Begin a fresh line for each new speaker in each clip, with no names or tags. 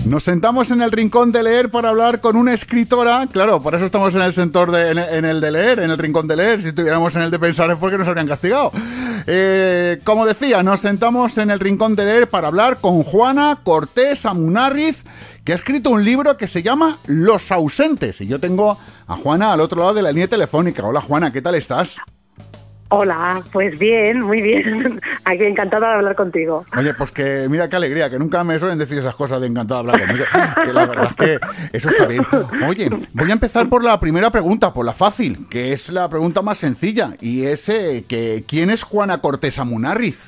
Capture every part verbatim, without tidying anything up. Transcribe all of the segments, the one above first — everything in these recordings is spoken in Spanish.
Nos sentamos en el rincón de leer para hablar con una escritora. Claro, por eso estamos en el sector de, en, en el de leer, en el rincón de leer. Si estuviéramos en el de pensar es porque nos habrían castigado. Eh, como decía, nos sentamos en el rincón de leer para hablar con Juana Cortés Amunarriz, que ha escrito un libro que se llama Los ausentes. Y yo tengo a Juana al otro lado de la línea telefónica. Hola Juana, ¿qué tal estás?
Hola, pues bien, muy bien. Aquí encantada de hablar contigo.
Oye, pues que mira qué alegría, que nunca me suelen decir esas cosas de encantada de hablar conmigo. Que la verdad es que eso está bien. Oye, voy a empezar por la primera pregunta, por la fácil, que es la pregunta más sencilla. Y es eh, que ¿quién es Juana Cortés Amunarriz?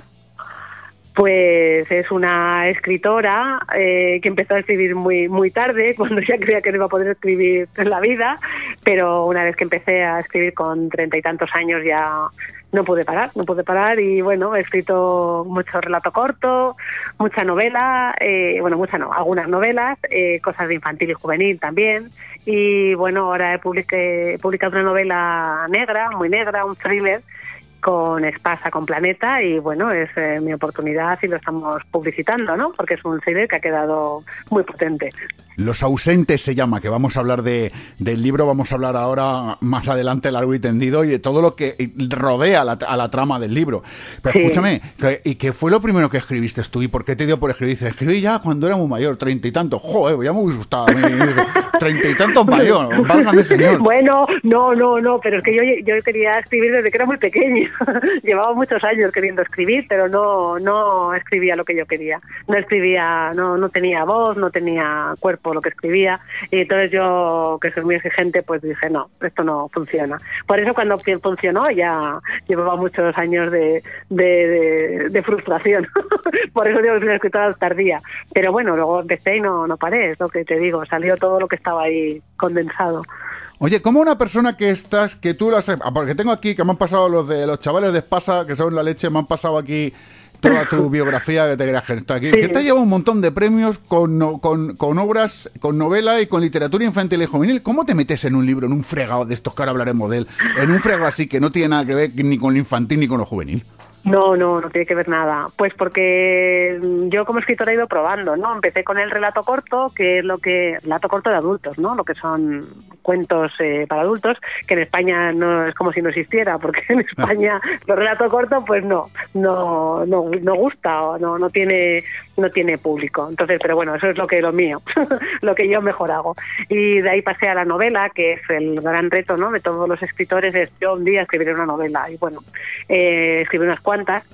Pues es una escritora eh, que empezó a escribir muy muy tarde, cuando ya creía que no iba a poder escribir en la vida, pero una vez que empecé a escribir con treinta y tantos años ya no pude parar, no pude parar y bueno, he escrito mucho relato corto, mucha novela, eh, bueno, mucha no, algunas novelas, eh, cosas de infantil y juvenil también, y bueno, ahora he publiqué, he publicado una novela negra, muy negra, un thriller, con Espasa, con Planeta, y bueno, es eh, mi oportunidad y lo estamos publicitando, ¿no? Porque es un thriller que ha quedado muy potente.
Los ausentes se llama, que vamos a hablar de del libro, vamos a hablar ahora más adelante largo y tendido y de todo lo que rodea la, a la trama del libro. Pero sí. Escúchame, ¿y qué fue lo primero que escribiste tú y por qué te dio por escribir? Dices, escribí ya cuando era muy mayor, treinta y tantos. Joder, ya me hubiera gustado a mí. Treinta y tantos mayor, válgame señor.
Bueno, no, no, no, pero es que yo, yo quería escribir desde que era muy pequeño. Llevaba muchos años queriendo escribir, pero no no escribía lo que yo quería. No escribía, no no tenía voz, no tenía cuerpo lo que escribía. Y entonces yo, que soy muy exigente, pues dije, no, esto no funciona. Por eso cuando funcionó ya llevaba muchos años de, de, de, de frustración. Por eso digo que soy una escritora tardía. Pero bueno, luego empecé y no, no paré, es lo que te digo. Salió todo lo que estaba ahí condensado.
Oye, ¿cómo una persona que estás, que tú las... Porque tengo aquí, que me han pasado los de los chavales de Espasa, que son la leche, me han pasado aquí toda tu biografía que te creas que está aquí. Sí. Que te ha llevado un montón de premios con, con, con obras, con novela y con literatura infantil y juvenil. ¿Cómo te metes en un libro, en un fregado de estos que ahora hablaremos de él? En un fregado así que no tiene nada que ver ni con lo infantil ni con lo juvenil.
No, no, no tiene que ver nada. Pues porque yo como escritora he ido probando, ¿no? Empecé con el relato corto, que es lo que... Relato corto de adultos, ¿no? Lo que son cuentos eh, para adultos, que en España no es como si no existiera, porque en España los relatos cortos, pues no, no, no, no gusta, o no, no tiene, no tiene público. Entonces, pero bueno, eso es lo que lo mío, lo que yo mejor hago. Y de ahí pasé a la novela, que es el gran reto, ¿no? De todos los escritores, es yo un día escribiré una novela. Y bueno, eh, escribí unas cuantas.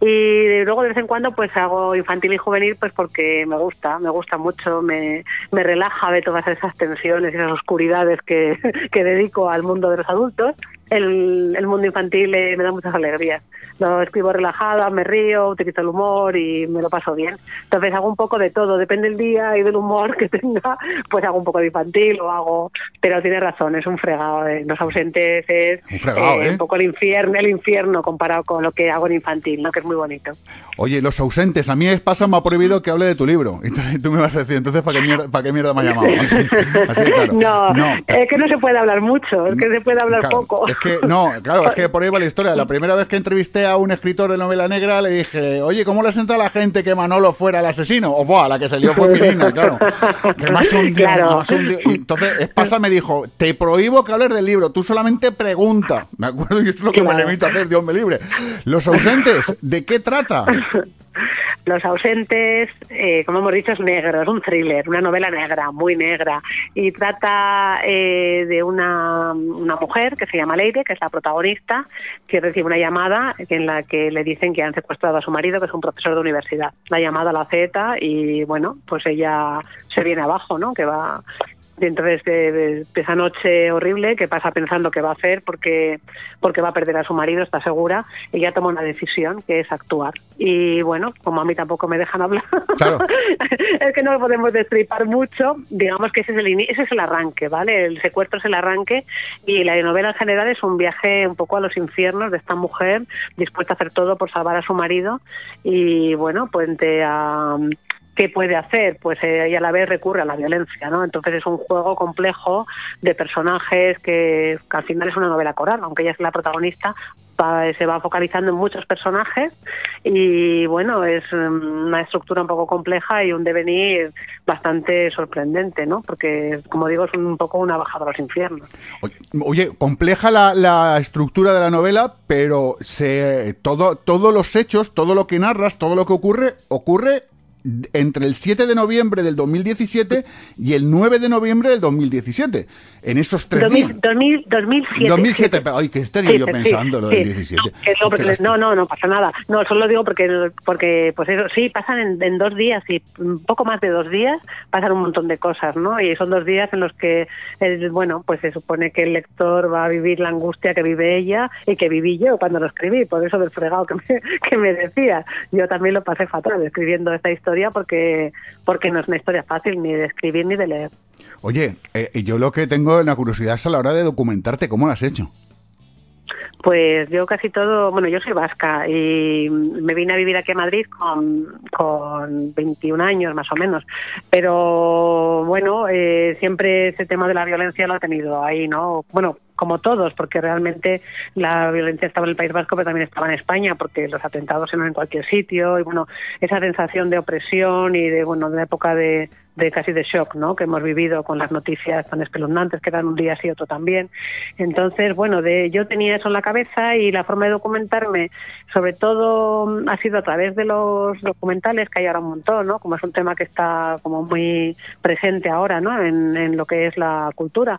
Y luego de vez en cuando pues hago infantil y juvenil pues porque me gusta, me gusta mucho, me, me relaja de todas esas tensiones y esas oscuridades que, que dedico al mundo de los adultos. El, el mundo infantil eh, me da muchas alegrías. Lo escribo relajada, me río, utilizo el humor y me lo paso bien. Entonces hago un poco de todo, depende del día y del humor que tenga, pues hago un poco de infantil o hago... Pero tienes razón, es un fregado. Eh. Los ausentes es
un, fregado,
eh,
¿eh?
un poco el infierno, el infierno comparado con lo que hago en infantil, ¿no? Que es muy bonito.
Oye, Los ausentes, a mí Espasa me ha prohibido que hable de tu libro. Y tú me vas a decir, entonces, ¿para qué mierda, ¿para qué mierda me ha llamado? Así, así de claro.
No,
no,
es que no se puede hablar mucho, es que se puede hablar
claro,
poco.
Es que, no, claro, es que por ahí va la historia. La primera vez que entrevisté a un escritor de novela negra le dije, oye, ¿cómo le sienta a la gente que Manolo fuera el asesino? O buah, la que salió fue Mirina, claro. Que más un día,
claro.
más un día. Y entonces Espasa me dijo, te prohíbo que hables del libro, tú solamente pregunta. Me acuerdo, y eso es lo que claro. me limito a hacer, Dios me libre. Los ausentes, ¿de qué trata?
Los ausentes, eh, como hemos dicho, es negro, es un thriller, una novela negra, muy negra, y trata eh, de una, una mujer que se llama Leire, que es la protagonista, que recibe una llamada en la que le dicen que han secuestrado a su marido, que es un profesor de universidad. La llamada la acepta y, bueno, pues ella se viene abajo, ¿no?, que va... Y entonces de, de, de esa noche horrible que pasa pensando qué va a hacer porque porque va a perder a su marido, está segura, ella toma una decisión que es actuar. Y bueno, como a mí tampoco me dejan hablar, claro. Es que no lo podemos destripar mucho, digamos que ese es el ese es el arranque, ¿vale? El secuestro es el arranque y la novela en general es un viaje un poco a los infiernos de esta mujer dispuesta a hacer todo por salvar a su marido y bueno, puente a... ¿Qué puede hacer? Pues eh, ella a la vez recurre a la violencia, ¿no? Entonces es un juego complejo de personajes que, que al final es una novela coral, aunque ella es la protagonista, va, se va focalizando en muchos personajes y bueno, es una estructura un poco compleja y un devenir bastante sorprendente, ¿no? Porque, como digo, es un poco una bajada a los infiernos.
Oye, compleja la, la estructura de la novela, pero se, todo, todos los hechos, todo lo que narras, todo lo que ocurre, ocurre entre el siete de noviembre del dos mil diecisiete y el nueve de noviembre del dos mil diecisiete. En esos tres
dos mil,
días.
dos mil, dos mil siete.
dos mil siete, pero, ay, ¿qué estaría
sí,
yo
sí,
pensando
sí,
lo del
sí.
diecisiete?
No, no, porque, no, no, no pasa nada. No, solo digo porque, porque pues eso, sí, pasan en, en dos días y un poco más de dos días pasan un montón de cosas, ¿no? Y son dos días en los que, el, bueno, pues se supone que el lector va a vivir la angustia que vive ella y que viví yo cuando lo escribí, por eso del fregado que me, que me decía. Yo también lo pasé fatal escribiendo esta historia porque, porque no es una historia fácil ni de escribir ni de leer.
Oye, eh, yo lo que tengo la curiosidad es a la hora de documentarte, ¿cómo lo has hecho?
Pues yo casi todo, bueno, yo soy vasca y me vine a vivir aquí a Madrid con, con veintiún años más o menos, pero bueno, eh, siempre ese tema de la violencia lo he tenido ahí, ¿no? Bueno, como todos, porque realmente la violencia estaba en el País Vasco, pero también estaba en España, porque los atentados eran en cualquier sitio, y bueno, esa sensación de opresión y de, bueno, de una época de, de casi de shock, ¿no?, que hemos vivido con las noticias tan espeluznantes que dan un día sí y otro también. Entonces, bueno, de, yo tenía eso en la cabeza y la forma de documentarme, sobre todo, ha sido a través de los documentales, que hay ahora un montón, ¿no?, como es un tema que está como muy presente ahora, ¿no?, en, en lo que es la cultura,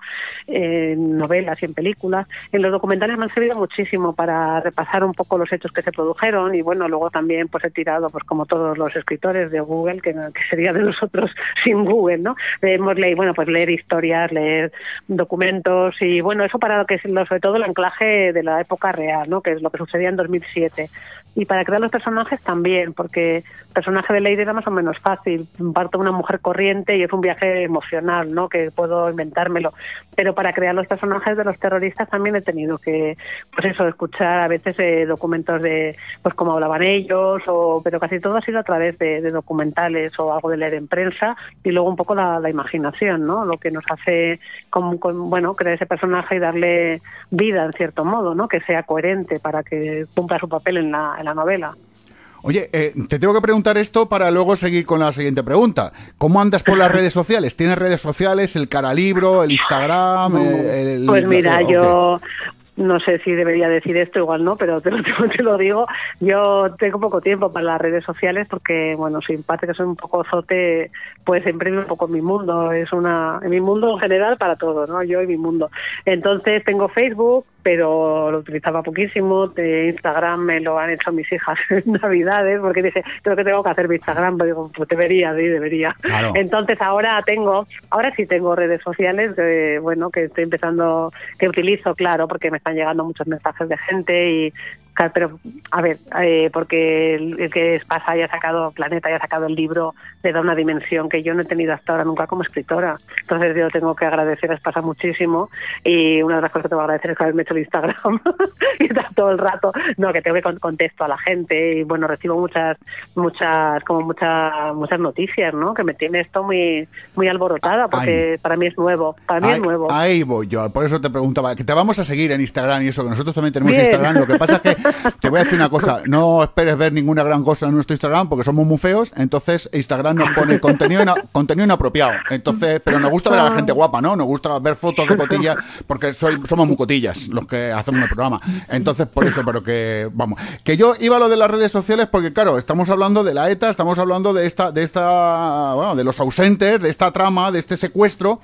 en novelas y en películas. En los documentales me han servido muchísimo para repasar un poco los hechos que se produjeron y bueno, luego también pues he tirado, pues como todos los escritores, de Google, que, que sería de nosotros sin Google, ¿no? Hemos leído, bueno, pues leer historias, leer documentos y bueno, eso para lo que es lo, sobre todo el anclaje de la época real, ¿no?, que es lo que sucedía en dos mil siete. Y para crear los personajes también, porque el personaje de Lady era más o menos fácil, parto de una mujer corriente y es un viaje emocional, ¿no?, que puedo inventármelo. Pero para crear los personajes de los terroristas también he tenido que, pues eso, escuchar a veces eh, documentos de, pues cómo hablaban ellos, o pero casi todo ha sido a través de, de documentales o algo de leer en prensa y luego un poco la, la imaginación, ¿no?, lo que nos hace, con, con, bueno, crear ese personaje y darle vida en cierto modo, ¿no?, que sea coherente para que cumpla su papel en la en la novela.
Oye, eh, te tengo que preguntar esto para luego seguir con la siguiente pregunta. ¿Cómo andas por las redes sociales? ¿Tienes redes sociales, el Caralibro, el Instagram? Eh, el,
pues mira,
okay.
yo... No sé si debería decir esto, igual no, pero te lo, te lo digo. Yo tengo poco tiempo para las redes sociales porque, bueno, soy parte que soy un poco zote, pues imprime un poco mi mundo. Es una, en mi mundo en general para todo, ¿no? Yo y mi mundo. Entonces tengo Facebook, pero lo utilizaba poquísimo. De Instagram me lo han hecho mis hijas en Navidades, porque dice, creo que tengo que hacer mi Instagram. Pero digo, pues debería, sí, debería. Claro. Entonces ahora tengo, ahora sí tengo redes sociales, que, bueno, que estoy empezando, que utilizo, claro, porque me están llegando muchos mensajes de gente y pero a ver, eh, porque el, el que pasa haya sacado Planeta, haya sacado el libro, le da una dimensión que yo no he tenido hasta ahora nunca como escritora. Entonces yo tengo que agradecer a Espasa muchísimo y una de las cosas que tengo que agradecer es que haberme hecho el Instagram y estar todo el rato, no, que tengo que contesto a la gente y bueno, recibo muchas, muchas, como muchas, muchas noticias, ¿no? Que me tiene esto muy, muy alborotada porque Ay. para mí es nuevo, para mí
Ay,
es nuevo.
Ahí voy yo, por eso te preguntaba, que te vamos a seguir en Instagram y eso, que nosotros también tenemos Bien. Instagram, lo que pasa es que te voy a decir una cosa, no esperes ver ninguna gran cosa en nuestro Instagram porque somos muy feos, entonces Instagram nos pone contenido, ina, contenido inapropiado, entonces, pero nos gusta ver a la gente guapa, ¿no? Nos gusta ver fotos de cotillas porque soy, somos muy cotillas los que hacemos el programa, entonces por eso, pero que, vamos, que yo iba a lo de las redes sociales porque claro, estamos hablando de la ETA, estamos hablando de esta, de esta, bueno, de los ausentes, de esta trama, de este secuestro,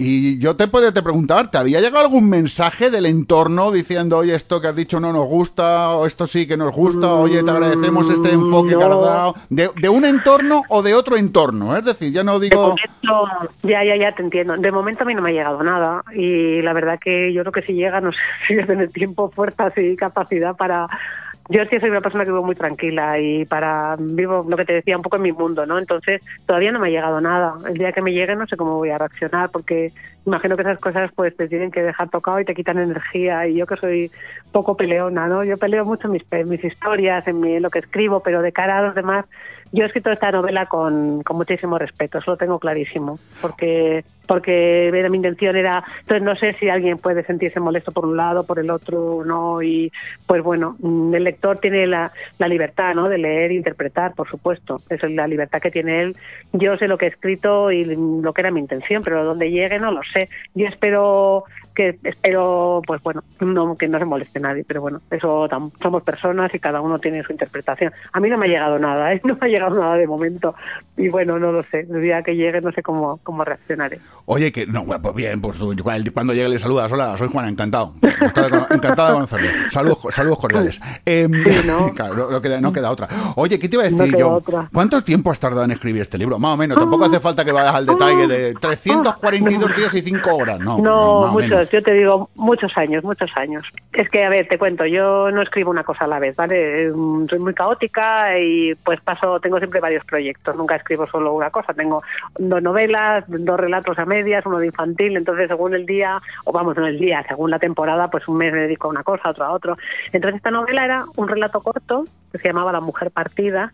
y yo te puedo te preguntar, ¿te había llegado algún mensaje del entorno diciendo, oye, esto que has dicho no nos gusta, o esto sí que nos gusta, oye, te agradecemos este enfoque no. que has dado, de, de un entorno o de otro entorno, es decir, ya no digo...
De momento, ya, ya, ya te entiendo, de momento a mí no me ha llegado nada, y la verdad que yo creo que si llega, no sé si voy a tener tiempo, fuerzas y capacidad para... Yo sí soy una persona que vivo muy tranquila y para vivo lo que te decía un poco en mi mundo, ¿no? Entonces todavía no me ha llegado nada. El día que me llegue no sé cómo voy a reaccionar porque imagino que esas cosas pues te tienen que dejar tocado y te quitan energía, y yo que soy poco peleona, ¿no? Yo peleo mucho mis, mis historias, en, mi, en lo que escribo, pero de cara a los demás, yo he escrito esta novela con, con muchísimo respeto, eso lo tengo clarísimo, porque porque mi intención era, entonces no sé si alguien puede sentirse molesto por un lado, por el otro, no, y pues bueno, el lector tiene la, la libertad, ¿no?, de leer e interpretar, por supuesto, esa es la libertad que tiene él. Yo sé lo que he escrito y lo que era mi intención, pero donde llegue no lo sé. Yo espero que espero pues bueno, no, que no se moleste nadie, pero bueno, eso somos personas y cada uno tiene su interpretación. A mí no me ha llegado nada, ¿eh? No me ha llegado nada de momento, y bueno, no lo sé, el día que llegue no sé cómo, cómo reaccionaré.
Oye, que no, pues bien, pues tú, cuando llegue le saludas, hola, soy Juana, encantado, encantado de, encantado de conocerle, saludos, saludos cordiales. Eh,
sí, ¿no?
Claro, no, no, queda, no queda otra. Oye, ¿qué te iba a decir
no
yo?
Otra.
¿Cuánto tiempo has tardado en escribir este libro? Más o menos, tampoco hace falta que vayas al detalle de trescientos cuarenta y dos días y cinco horas, no.
No,
más
muchos,
menos.
Yo te digo, muchos años, muchos años. Es que, a ver, te cuento, yo no escribo una cosa a la vez, ¿vale? Soy muy caótica y pues paso, tengo siempre varios proyectos, nunca escribo solo una cosa, tengo dos novelas, dos relatos a medias, uno de infantil, entonces según el día, o vamos, no el día, según la temporada, pues un mes me dedico a una cosa, otro a otro. Entonces esta novela era un relato corto que se llamaba La mujer partida,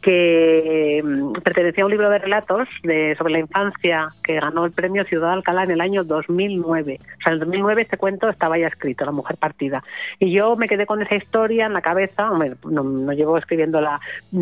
que pertenecía a un libro de relatos de, sobre la infancia que ganó el premio Ciudad de Alcalá en el año dos mil nueve. O sea, en el dos mil nueve este cuento estaba ya escrito, La mujer partida. Y yo me quedé con esa historia en la cabeza, hombre, no, no llevo escribiéndola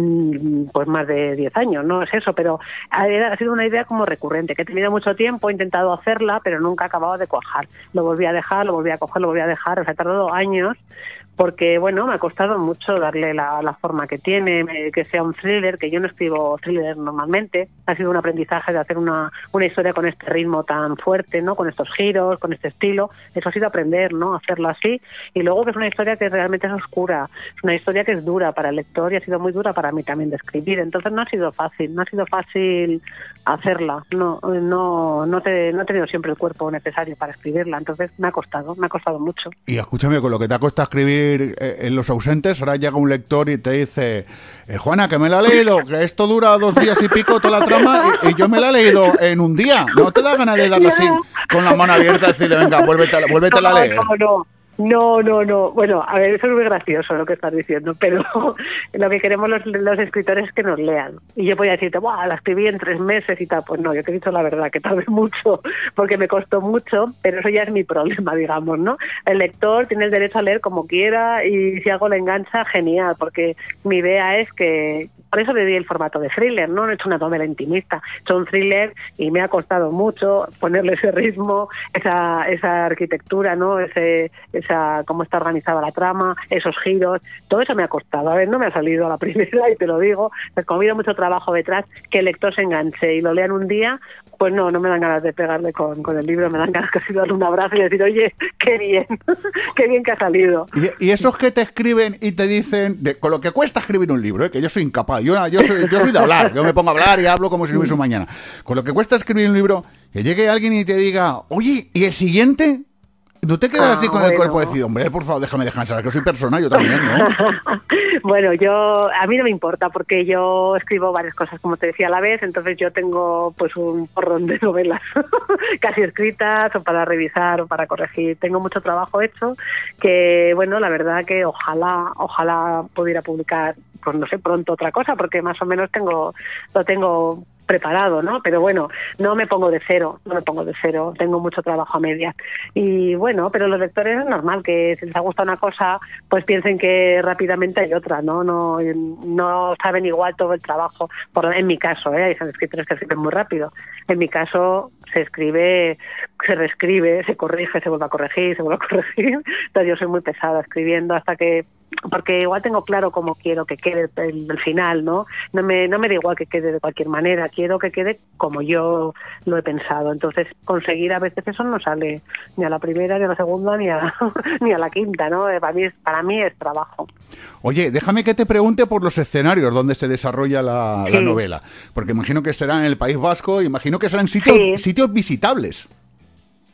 pues más de diez años, no es eso, pero ha, ha sido una idea como recurrente, que he tenido mucho tiempo, he intentado hacerla, pero nunca acababa de cuajar. Lo volví a dejar, lo volví a coger, lo volví a dejar, o sea, he tardado años, porque, bueno, me ha costado mucho darle la, la forma que tiene, que sea un thriller, que yo no escribo thriller normalmente. Ha sido un aprendizaje de hacer una, una historia con este ritmo tan fuerte, ¿no?, con estos giros, con este estilo. Eso ha sido aprender, ¿no?, hacerlo así. Y luego que es una historia que realmente es oscura, es una historia que es dura para el lector y ha sido muy dura para mí también de escribir. Entonces no ha sido fácil, no ha sido fácil hacerla. No, no, no, te, no he tenido siempre el cuerpo necesario para escribirla. Entonces me ha costado, me ha costado mucho.
Y escúchame, con lo que te ha costado escribir en Los ausentes, ahora llega un lector y te dice, eh, Juana, que me la he leído, que esto dura dos días y pico toda la trama, y, y yo me la he leído en un día. ¿No te da ganas de darle así con la mano abierta y decirle, venga, vuélvete, vuélvete
no,
a leer?
No, no. No, no, no. Bueno, a ver, eso es muy gracioso lo que estás diciendo, pero lo que queremos los, los escritores es que nos lean. Y yo podía decirte, ¡buah, la escribí en tres meses y tal! Pues no, yo te he dicho la verdad, que tardé mucho, porque me costó mucho, pero eso ya es mi problema, digamos, ¿no? El lector tiene el derecho a leer como quiera y si algo le engancha, genial, porque mi idea es que... Por eso le di el formato de thriller, ¿no? No he hecho una novela intimista, he hecho un thriller y me ha costado mucho ponerle ese ritmo, esa esa arquitectura, ¿no? Ese esa cómo está organizada la trama, esos giros, todo eso me ha costado. A ver, no me ha salido a la primera y te lo digo, pues como ha habido mucho trabajo detrás, que el lector se enganche y lo lea en un día, pues no, no me dan ganas de pegarle con, con el libro, me dan ganas casi de darle un abrazo y decir, oye, qué bien, qué bien que ha salido.
Y, y esos que te escriben y te dicen, de, con lo que cuesta escribir un libro, ¿eh? Que yo soy incapaz, yo, yo, soy, yo soy de hablar, yo me pongo a hablar y hablo como si no hubiese un mañana. Con lo que cuesta escribir un libro, que llegue alguien y te diga, oye, ¿y el siguiente? ¿Tú te quedas ah, así con bueno. el cuerpo de decir, hombre, por favor, déjame descansar, que soy persona, yo también, ¿no?
Bueno, yo, a mí no me importa, porque yo escribo varias cosas, como te decía, a la vez, entonces yo tengo pues un porrón de novelas casi escritas, o para revisar, o para corregir. Tengo mucho trabajo hecho, que, bueno, la verdad que ojalá, ojalá pudiera publicar, pues no sé, pronto otra cosa, porque más o menos tengo, lo tengo preparado, ¿no? Pero bueno, no me pongo de cero, no me pongo de cero, tengo mucho trabajo a medias. Y bueno, pero los lectores es normal que si les ha gustado una cosa, pues piensen que rápidamente hay otra, ¿no? No, no saben igual todo el trabajo. Por, en mi caso, ¿eh? Hay escritores que escriben muy rápido. En mi caso se escribe, se reescribe, se corrige, se vuelve a corregir, se vuelve a corregir. Entonces yo soy muy pesada escribiendo hasta que, porque igual tengo claro cómo quiero que quede el, el final, ¿no? No me, no me da igual que quede de cualquier manera, quiero que quede como yo lo he pensado. Entonces conseguir a veces eso no sale ni a la primera, ni a la segunda, ni a, ni a la quinta, ¿no? Para mí, para mí es trabajo.
Oye, déjame que te pregunte por los escenarios donde se desarrolla la, sí. la novela, porque imagino que será en el País Vasco, imagino que serán sitios, sí. sitios visitables.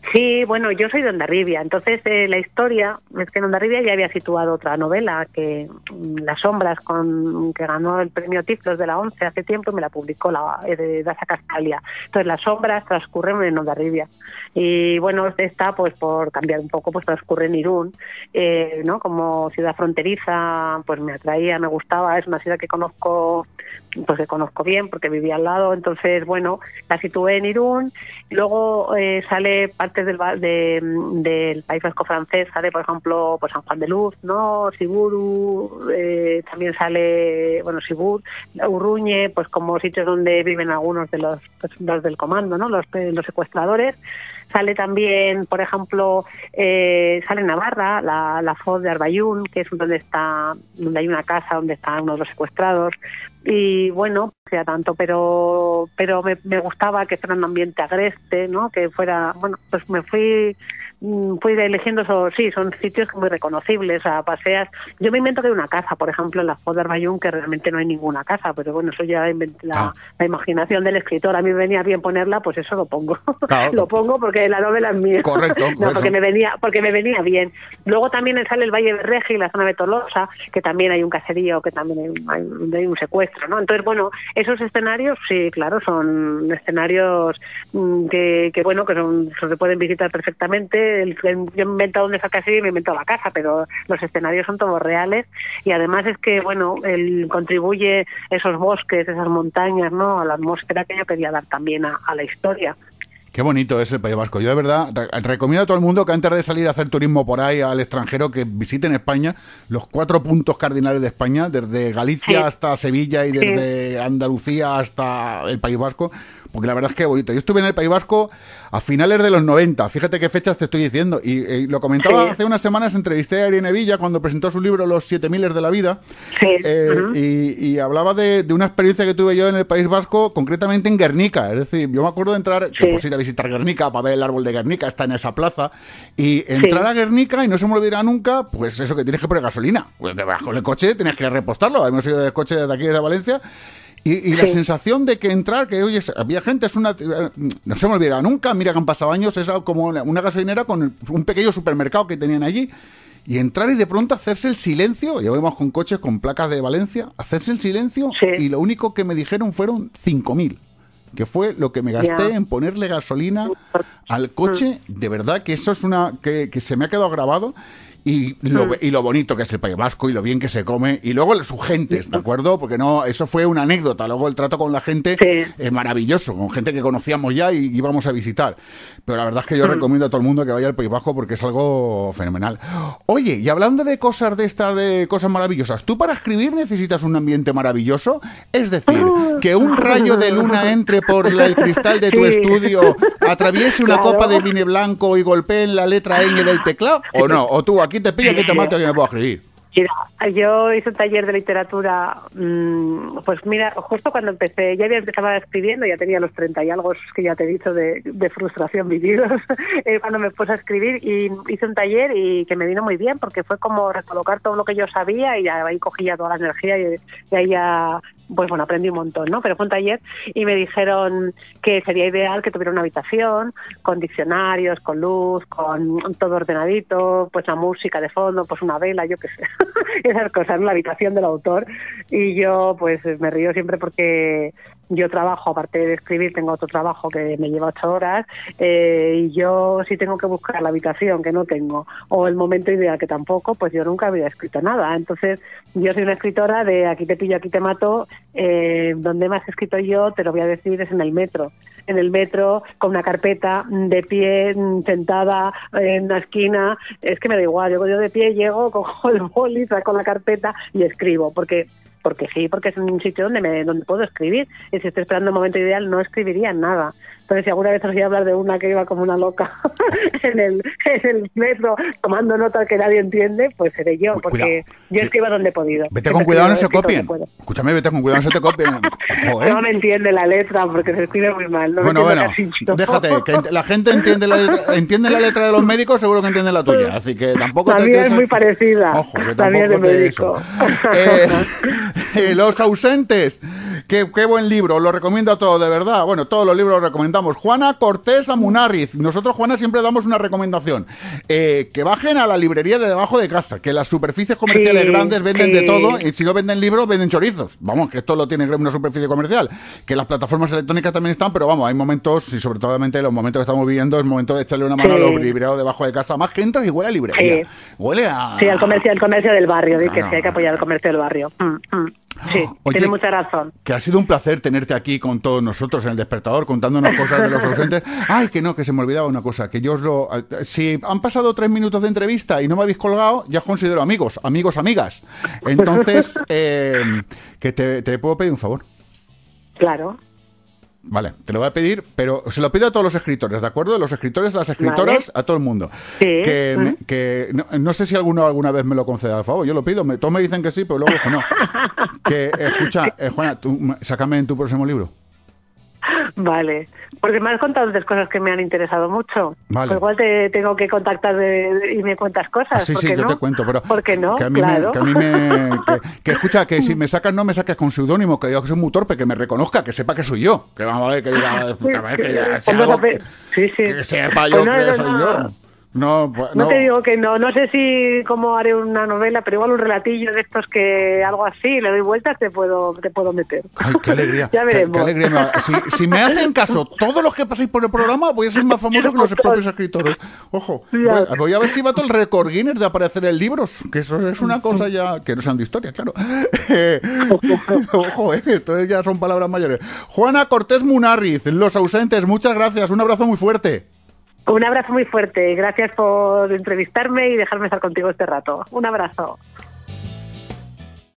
Sí, bueno, yo soy de Hondarribia, entonces eh, la historia es que en Hondarribia ya había situado otra novela, que mm, Las sombras, con que ganó el premio Tiflos de la ONCE hace tiempo, y me la publicó la eh, de Dasa Castalia. Entonces Las sombras transcurren en Hondarribia. Y bueno, esta, pues por cambiar un poco, pues transcurre en Irún, eh, ¿no? Como ciudad fronteriza, pues me atraía, me gustaba, es una ciudad que conozco, pues que conozco bien porque vivía al lado, entonces bueno, la situé en Irún. Luego eh, sale partes del, de, del País Vasco francés, sale por ejemplo pues San Juan de Luz, ¿no? Siburu, eh, también sale, bueno, Sibur, Urruñe, pues como sitios donde viven algunos de los, pues, los del comando, ¿no? Los, los secuestradores. Sale también, por ejemplo, eh, sale Navarra, la, la Foz de Arbayún, que es donde está, donde hay una casa donde están uno de los secuestrados. Y bueno, sea tanto, pero pero me, me gustaba que fuera un ambiente agreste, ¿no? Que fuera, bueno, pues me fui fui eligiendo esos, sí, son sitios muy reconocibles, o sea, paseas. Yo me invento que hay una casa, por ejemplo, en la Foz de Arbayún, que realmente no hay ninguna casa, pero bueno, eso ya la, ah. la imaginación del escritor. A mí me venía bien ponerla, pues eso lo pongo. Claro. Lo pongo porque la novela es mía.
Correcto.
No, porque me venía, porque me venía bien. Luego también sale el Valle de Regi, la zona de Tolosa, que también hay un caserío, que también hay, hay, hay un secuestro, ¿no? Entonces, bueno, esos escenarios, sí, claro, son escenarios que, que bueno, que son, se pueden visitar perfectamente. El, yo me he inventado dónde saca así y me he inventado la casa, pero los escenarios son todos reales, y además es que, bueno, él contribuye esos bosques, esas montañas, ¿no? A la atmósfera que yo quería dar también a, a la historia.
Qué bonito es el País Vasco. Yo de verdad recomiendo a todo el mundo que antes de salir a hacer turismo por ahí al extranjero, que visiten España, los cuatro puntos cardinales de España, desde Galicia sí. hasta Sevilla y desde sí. Andalucía hasta el País Vasco, porque la verdad es que bonito. Yo estuve en el País Vasco a finales de los noventa, fíjate qué fechas te estoy diciendo, y, y lo comentaba sí. hace unas semanas, entrevisté a Irene Villa cuando presentó su libro Los siete miles de la vida, sí. eh, uh-huh. y, y hablaba de, de una experiencia que tuve yo en el País Vasco, concretamente en Guernica. Es decir, yo me acuerdo de entrar, sí. pues ir a visitar Guernica para ver el árbol de Guernica, está en esa plaza, y entrar sí. a Guernica, y no se me olvidará nunca, pues eso, que tienes que poner gasolina, porque bajo el coche tienes que repostarlo. Hemos ido de coche desde aquí, desde Valencia. Y, y la sí. sensación de que entrar, que oye, había gente, es una, no se me olvidará nunca, mira que han pasado años, es como una, una gasolinera con un pequeño supermercado que tenían allí, y entrar y de pronto hacerse el silencio, ya vemos con coches con placas de Valencia, hacerse el silencio, sí. y lo único que me dijeron fueron cinco mil, que fue lo que me gasté yeah. en ponerle gasolina al coche. De verdad que eso es una, que, que se me ha quedado grabado. Y lo, y lo bonito que es el País Vasco y lo bien que se come, y luego sus gentes, ¿de acuerdo? Porque no, eso fue una anécdota. Luego el trato con la gente sí. es maravilloso, con gente que conocíamos ya y íbamos a visitar. Pero la verdad es que yo mm. recomiendo a todo el mundo que vaya al País Vasco porque es algo fenomenal. Oye, y hablando de cosas de estas, de cosas maravillosas, ¿tú para escribir necesitas un ambiente maravilloso? Es decir, que un rayo de luna entre por la, el cristal de tu sí. estudio, atraviese una claro. copa de vino blanco y golpee en la letra ñ del teclado, ¿o no? ¿O tú aquí te pillo, aquí te mato, que me puedo escribir?
Mira, yo hice un taller de literatura, mmm, pues mira, justo cuando empecé, ya había empezado escribiendo, ya tenía los treinta y algo que ya te he dicho de, de frustración vividos, eh, cuando me puse a escribir, y hice un taller y que me vino muy bien, porque fue como recolocar todo lo que yo sabía, y ahí cogía toda la energía, y, y ahí ya, pues bueno, aprendí un montón, ¿no? Pero fue un taller y me dijeron que sería ideal que tuviera una habitación con diccionarios, con luz, con todo ordenadito, pues la música de fondo, pues una vela, yo qué sé, esas cosas, ¿no? La habitación del autor. Y yo pues me río siempre porque yo trabajo, aparte de escribir, tengo otro trabajo que me lleva ocho horas, eh, y yo si tengo que buscar la habitación que no tengo, o el momento ideal que tampoco, pues yo nunca había escrito nada. Entonces yo soy una escritora de aquí te pillo, aquí te mato. Eh, donde más he escrito yo, te lo voy a decir, es en el metro. En el metro, con una carpeta, de pie, sentada en una esquina. Es que me da igual, yo, yo de pie llego, cojo el boli, saco la carpeta y escribo, porque porque sí, porque es un sitio donde me donde puedo escribir, y si estoy esperando el momento ideal no escribiría nada. Entonces, si alguna vez os voy a hablar de una que iba como una loca en, el, en el metro tomando notas que nadie entiende, pues seré yo, porque cuidado. Yo escribo donde he podido.
Vete con cuidado, no se copien. Escúchame, vete con cuidado, no se te copien.
No me entiende la letra porque se escribe muy mal. No
bueno, bueno, déjate, que la gente entiende la, letra, entiende la letra de los médicos, seguro que entiende la tuya, así que tampoco
la
te
mía es muy parecida.
Ojo, que
la mía es de médico.
Eh, eh, los ausentes, Qué, qué buen libro, lo recomiendo a todos, de verdad. Bueno, todos los libros los recomendamos. Juana Cortés Amunarriz. Nosotros, Juana, siempre damos una recomendación. Eh, que bajen a la librería de debajo de casa, que las superficies comerciales sí, grandes venden sí. de todo, y si no venden libros, venden chorizos. Vamos, que esto lo tiene una superficie comercial. Que las plataformas electrónicas también están, pero vamos, hay momentos, y sobre todo los momentos que estamos viviendo, es momento de echarle una mano sí. a los libreros debajo de casa. Más que entras y huele a librería. Sí. Huele a...
Sí, al comercio, al comercio del barrio, claro. que sí, hay que apoyar el comercio del barrio. Mm, mm. Sí, Oye, tiene mucha razón.
Que ha sido un placer tenerte aquí con todos nosotros en El Despertador, contándonos cosas de los ausentes. Ay, que no, que se me olvidaba una cosa, que yo os lo... Si han pasado tres minutos de entrevista y no me habéis colgado, ya os considero amigos, amigos, amigas. Entonces, eh, que te, te puedo pedir un favor.
Claro.
Vale, te lo voy a pedir, pero se lo pido a todos los escritores, ¿de acuerdo? Los escritores, las escritoras, vale. a todo el mundo.
Sí.
Que, ¿Mm? que no, no sé si alguno alguna vez me lo conceda, por favor, yo lo pido. Me, todos me dicen que sí, pero luego que no. Que, escucha, eh, Juana, tú, sácame en tu próximo libro.
Vale, porque me has contado tres cosas que me han interesado mucho.
Vale.
Pues igual te tengo que contactar de, de, y me cuentas cosas.
Ah, sí, sí,
no?
yo te cuento, pero
¿por qué no?
Que a mí
claro.
me, que a mí me que, que escucha, que si me sacas no me saques con seudónimo, que yo que soy muy torpe, que me reconozca, que sepa que soy yo, que vamos a ver que diga, que, a ver, que, ya, sea algo,
sí, sí.
que sepa yo pues no, que soy no. yo. No, pues,
no,
no
te digo que no, no sé si cómo haré una novela, pero igual un relatillo de estos que algo así, le doy vueltas, te puedo te puedo meter.
Ay, qué alegría.
Ya veremos.
Qué, qué alegría. Si, si me hacen caso todos los que paséis por el programa, voy a ser más famoso que los propios escritores. Ojo, voy, voy a ver si bato el récord Guinness de aparecer en libros, que eso es una cosa ya, que no sean de historia, claro. Ojo, eh, esto ya son palabras mayores. Juana Cortés Munarriz, Los ausentes, muchas gracias, un abrazo muy fuerte.
Un abrazo muy fuerte. Gracias por entrevistarme y dejarme estar contigo este rato. Un abrazo.